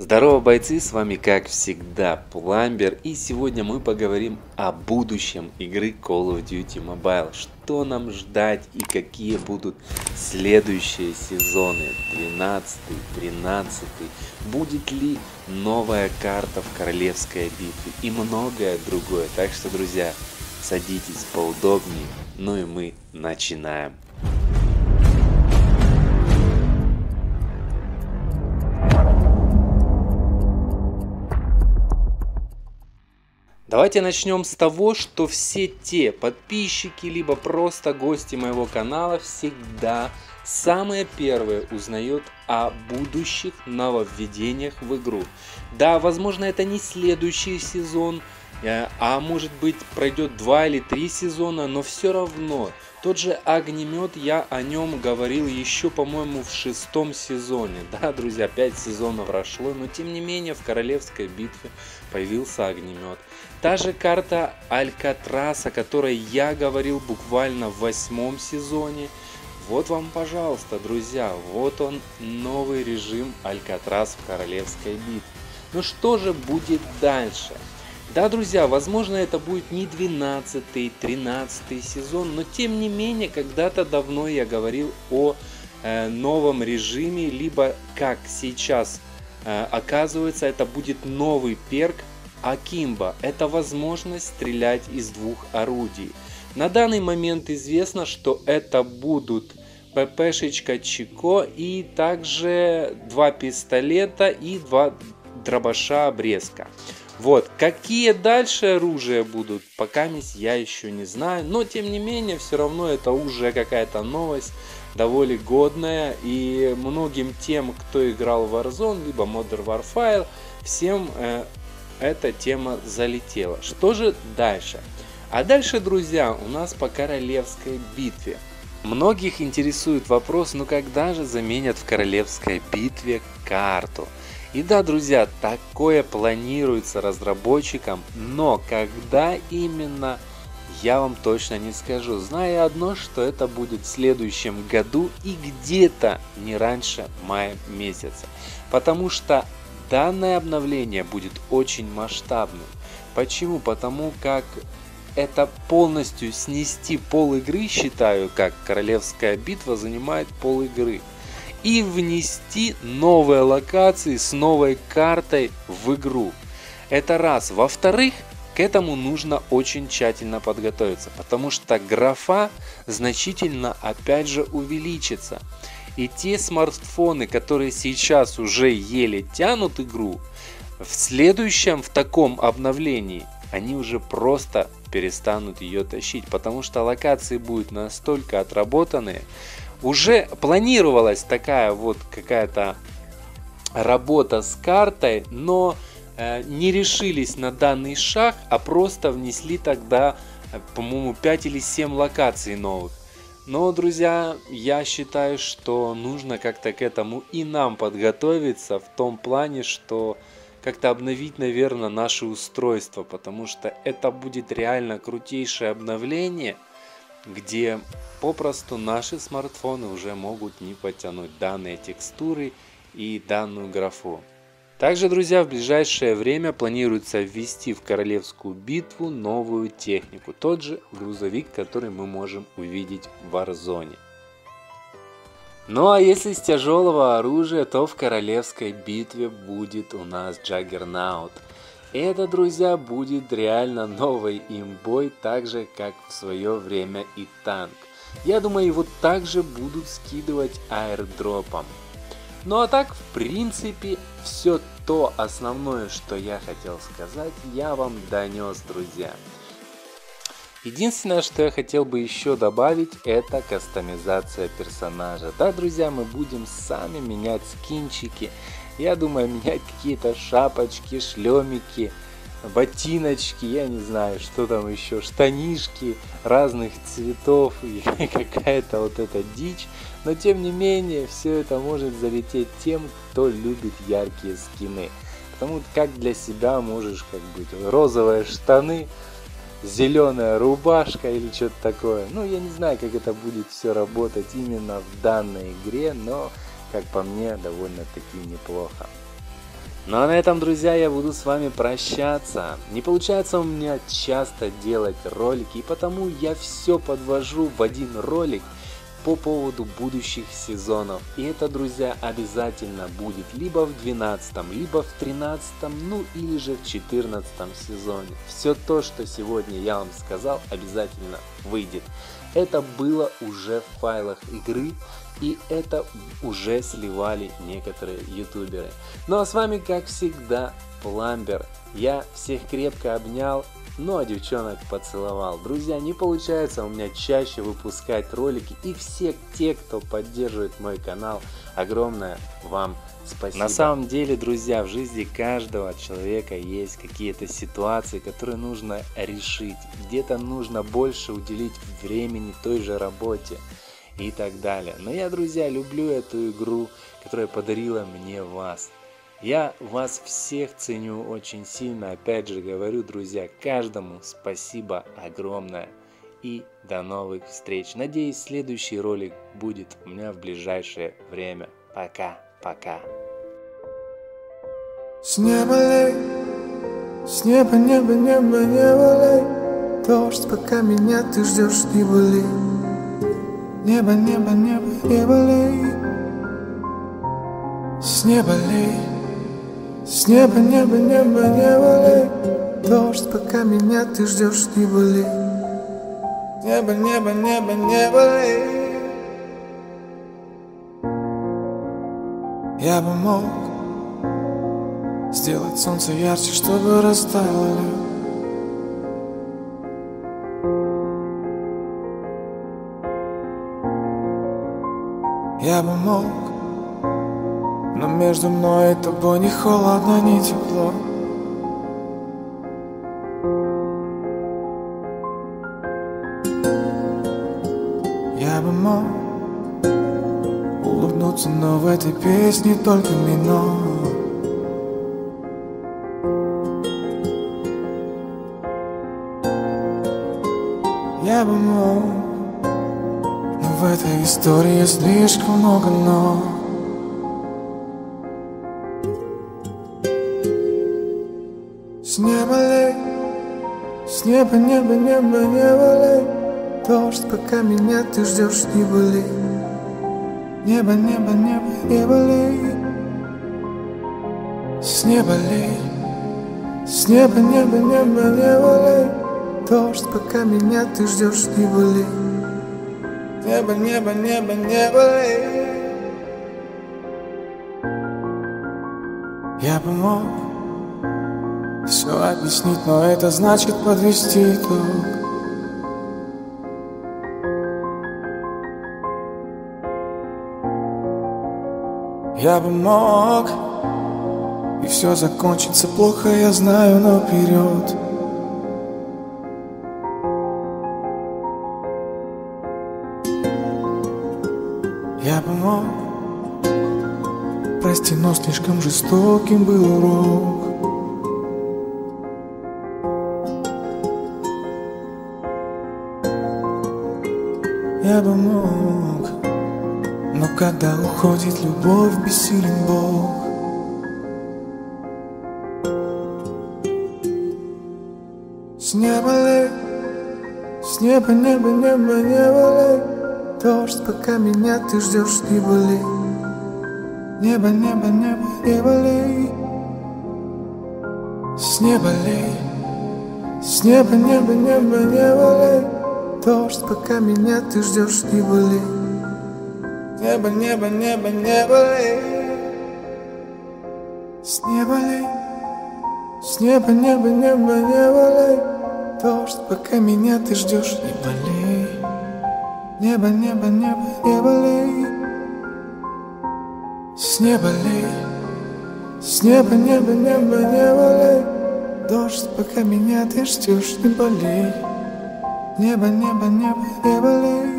Здорово, бойцы, с вами как всегда Пламбер, и сегодня мы поговорим о будущем игры Call of Duty Mobile. Что нам ждать и какие будут следующие сезоны, 12, 13, будет ли новая карта в Королевской битве и многое другое. Так что, друзья, садитесь поудобнее, ну и мы начинаем. Давайте начнем с того, что все те подписчики, либо просто гости моего канала всегда самые первые узнают о будущих нововведениях в игру. Да, возможно, это не следующий сезон, а может быть пройдет 2 или 3 сезона, но все равно. Тот же огнемет, я о нем говорил еще, по-моему, в 6-м сезоне. Да, друзья, 5 сезонов прошло, но тем не менее в Королевской битве появился огнемет. Та же карта Алькатрас, о которой я говорил буквально в 8-м сезоне. Вот вам, пожалуйста, друзья, вот он, новый режим Алькатрас в Королевской битве. Ну что же будет дальше? Да, друзья, возможно, это будет не 12-й, 13-й сезон, но тем не менее, когда-то давно я говорил о новом режиме, либо как сейчас оказывается, это будет новый перк Акимбо. Это возможность стрелять из 2 орудий. На данный момент известно, что это будут ППшечка Чико и также 2 пистолета и 2 дробаша обрезка. Вот, какие дальше оружия будут, пока я еще не знаю, но тем не менее, все равно это уже какая-то новость, довольно годная, и многим тем, кто играл в Warzone, либо Modern Warfare, всем эта тема залетела. Что же дальше? А дальше, друзья, у нас по Королевской битве. Многих интересует вопрос, ну когда же заменят в Королевской битве карту? И да, друзья, такое планируется разработчикам, но когда именно, я вам точно не скажу. Знаю одно, что это будет в следующем году и где-то не раньше мая месяца. Потому что данное обновление будет очень масштабным. Почему? Потому как это полностью снести пол игры, считаю, как Королевская битва занимает пол игры. И внести новые локации с новой картой в игру. Это раз. Во-вторых, к этому нужно очень тщательно подготовиться, потому что графа значительно опять же увеличится. И те смартфоны, которые сейчас уже еле тянут игру, в следующем, в таком обновлении, они уже просто перестанут ее тащить, потому что локации будут настолько отработанные. Уже планировалась такая вот какая-то работа с картой, но не решились на данный шаг, а просто внесли тогда, по-моему, 5 или 7 локаций новых. Но, друзья, я считаю, что нужно как-то к этому и нам подготовиться, в том плане, что как-то обновить, наверное, наше устройство, потому что это будет реально крутейшее обновление, где попросту наши смартфоны уже могут не потянуть данные текстуры и данную графу. Также, друзья, в ближайшее время планируется ввести в Королевскую битву новую технику. Тот же грузовик, который мы можем увидеть в Warzone. Ну а если с тяжелого оружия, то в Королевской битве будет у нас Джаггернаут. Это, друзья, будет реально новой имбой, так же как в свое время и танк. Я думаю, его также будут скидывать аирдропом. Ну а так, в принципе, все то основное, что я хотел сказать, я вам донес, друзья. Единственное, что я хотел бы еще добавить, это кастомизация персонажа. Да, друзья, мы будем сами менять скинчики. Я думаю, менять какие-то шапочки, шлемики, ботиночки, я не знаю, что там еще, штанишки разных цветов и какая-то вот эта дичь. Но тем не менее, все это может залететь тем, кто любит яркие скины. Потому как для себя можешь как быть розовые штаны, зеленая рубашка или что-то такое. Ну, я не знаю, как это будет все работать именно в данной игре, но, как по мне, довольно-таки неплохо. Ну а на этом, друзья, я буду с вами прощаться. Не получается у меня часто делать ролики, и потому я все подвожу в один ролик по поводу будущих сезонов. И это, друзья, обязательно будет либо в 12-м, либо в 13-м, ну или же в 14-м сезоне. Все то, что сегодня я вам сказал, обязательно выйдет. Это было уже в файлах игры, и это уже сливали некоторые ютуберы. Ну а с вами, как всегда, Пламбер. Я всех крепко обнял, ну а девчонок поцеловал. Друзья, не получается у меня чаще выпускать ролики, и все те, кто поддерживает мой канал, огромное вам спасибо. На самом деле, друзья, в жизни каждого человека есть какие-то ситуации, которые нужно решить. Где-то нужно больше уделить времени той же работе и так далее. Но я, друзья, люблю эту игру, которая подарила мне вас. Я вас всех ценю очень сильно. Опять же говорю, друзья, каждому спасибо огромное. И до новых встреч. Надеюсь, следующий ролик будет у меня в ближайшее время. Пока-пока. С неба лей, с неба, небо, небо, небо лей. Дождь, пока меня ты ждешь, не болей. Небо, небо, небо, небо лей. С неба лей, с неба, небо, небо, небо лей. Дождь, пока меня ты ждешь, не болей. Небо, небо, небо, небо лей. Я бы мог сделать солнце ярче, чтобы растаяло лед. Я бы мог, но между мной и тобой ни холодно, ни тепло. Я бы мог улыбнуться, но в этой песне только минор. Я бы мог, но в этой истории слишком много но. С неба лей, с неба, небо, небо, небо лей. Дождь, пока меня ты ждешь, не болей. Небо, небо, небо, небо лей. С неба лей, с неба, небо, небо, небо лей. Дождь, пока меня ты ждешь, не болей. Небо, небо, небо, небо лей. Я бы мог все объяснить, но это значит подвести итог. Я бы мог, и все закончится плохо, я знаю наперед. Я бы мог, прости, но слишком жестоким был урок. Я бы мог, но когда уходит любовь, бессилен Бог. С неба лей, с неба, небо, небо, небо лей. Дождь, пока меня ты ждешь, не болей. Небо, небо, небо, небо лей. С неба лей, с неба, небо, небо, небо лей. Дождь, пока меня ты ждешь, не болей. Небо, небо, небо, небо лей. С неба лей, с неба, небо, небо, небо лей. Дождь, пока меня ты ждешь, не болей. Небо, небо, небо, небо лей. С неба лей, с неба, небо, небо, небо лей. Дождь, пока меня ты ждешь, не болей. Небо, небо, небо, небо лей.